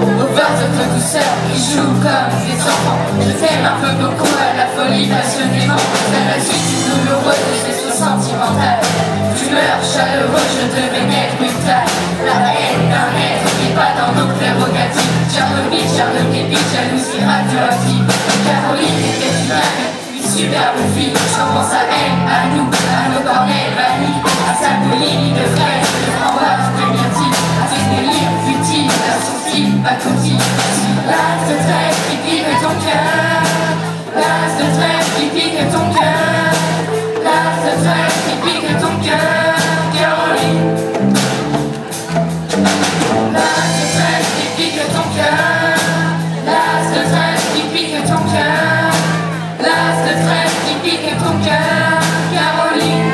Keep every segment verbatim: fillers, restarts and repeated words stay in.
aux voix de douceur qui jouent comme des enfants. Je t'aime un peu beaucoup à la folie passionnément. C'est la suite du douloureux de ces soins sentimentales. Tu meurs chaleureux, je devais naître une taille. La haine d'un être qui n'est pas dans nos prérogatives. Tchernobyl, Tchernobyl, jalousie radioactive. Caroline était une âme, une superbe fille. Je pense à elle, à nous, à nos cornets vanilles, à sa boulimie de fraises, de framboises, de myrtilles, à ses délires futiles, à son style pacotille. L'as de trêve qui pique ton cœur, l'as de trêve qui pique ton cœur, l'as de trêve qui pique ton cœur, Caroline. L'as de trêve qui pique ton cœur, l'as de trêve qui pique ton cœur, l'as de trêve qui pique ton cœur, Caroline.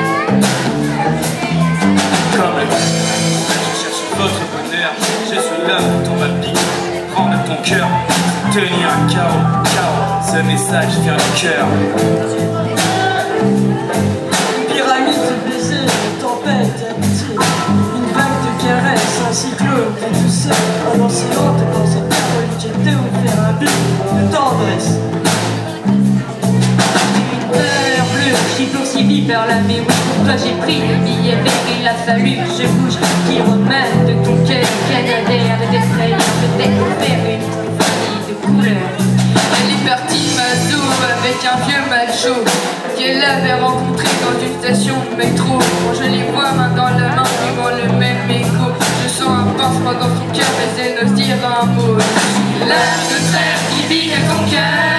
Comme le je cherche votre bonheur, je suis là pour ton ma pique, prendre ton cœur, tenir un chaos, chaos, ce message vient du cœur. Une pyramide de baisers, une tempête d'amitié, une vague de caresses, un cyclone de douceur, un océan de pensée folie, j'ai te offert un but de tendresse. Heure bleue, j'y poursuivi vers la mais oui, pour toi j'ai pris le billet vert, il a fallu que je bouge, qui remette de ton cœur canadair et des frayeurs, peut-être faire une famille de couleurs. Elle est partie Mazo avec un vieux macho qu'elle avait rencontré dans une station de métro. Quand je les vois main dans la main, vivant le même écho, je sens un pansement dans son cœur, mais elle n'ose dire un mot. L'âge de trêve qui pique ton cœur.